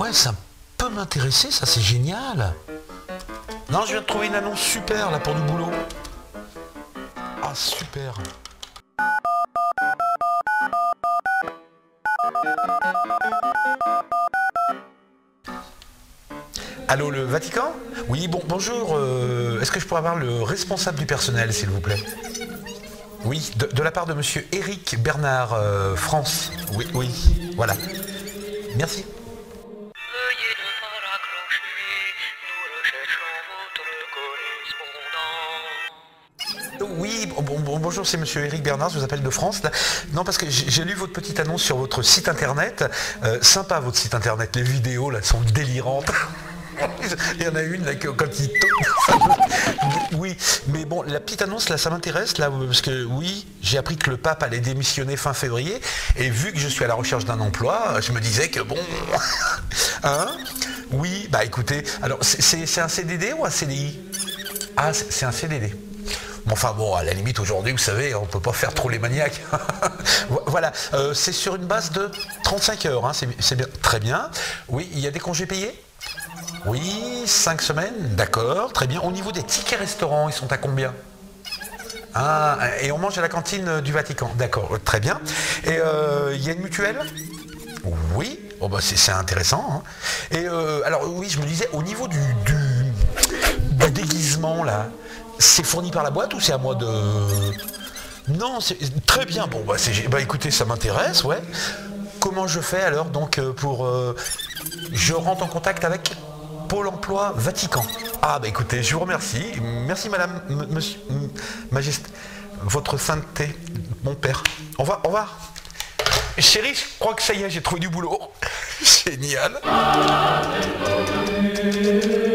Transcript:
Ouais, ça peut m'intéresser, ça c'est génial. Non, je viens de trouver une annonce super là pour du boulot. Ah, super. Allô, le Vatican? Oui, bonjour. Est-ce que je pourrais avoir le responsable du personnel, s'il vous plaît? Oui, de la part de monsieur Éric Bernard, France. Oui, oui, voilà. Merci. Veuillez ne pas raccrocher, nous recherchons votre correspondant. Oui, bonjour, c'est monsieur Éric Bernard, je vous appelle de France. Là. Non, parce que j'ai lu votre petite annonce sur votre site internet. Sympa votre site internet, les vidéos là sont délirantes. Il y en a une là quand il oui, mais bon, la petite annonce là, ça m'intéresse là, parce que oui, j'ai appris que le pape allait démissionner fin février, et vu que je suis à la recherche d'un emploi, je me disais que bon, hein, oui, bah écoutez, alors c'est un CDD ou un CDI? Ah, c'est un CDD. Bon, enfin bon, à la limite aujourd'hui, vous savez, on peut pas faire trop les maniaques. Voilà, c'est sur une base de 35 heures, hein, c'est bien, très bien. Oui, il y a des congés payés? Oui, 5 semaines, d'accord, très bien. Au niveau des tickets restaurants, ils sont à combien? Ah, et on mange à la cantine du Vatican, d'accord, très bien. Et il y a une mutuelle? Oui, oh bah c'est intéressant. Hein. Et alors oui, je me disais, au niveau du déguisement là, c'est fourni par la boîte ou c'est à moi de... Non, c'est très bien, bon bah écoutez, ça m'intéresse, ouais. Comment je fais alors donc pour... je rentre en contact avec Pôle emploi Vatican. Ah bah écoutez, je vous remercie. Merci madame, monsieur, majesté, votre sainteté, mon père. Au revoir, au revoir. Chérie, je crois que ça y est, j'ai trouvé du boulot. Génial.